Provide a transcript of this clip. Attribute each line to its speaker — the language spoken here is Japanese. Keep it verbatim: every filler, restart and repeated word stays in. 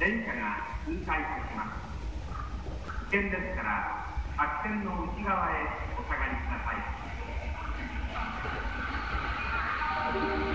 Speaker 1: 電車が通過いたします。危険ですから白線の内側へお下がりください。